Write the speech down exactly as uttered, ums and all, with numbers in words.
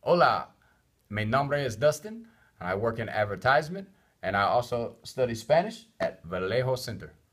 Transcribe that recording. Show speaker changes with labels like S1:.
S1: Hola, mi nombre is Dustin. I work in advertisement and I also study Spanish at Vallejo Center.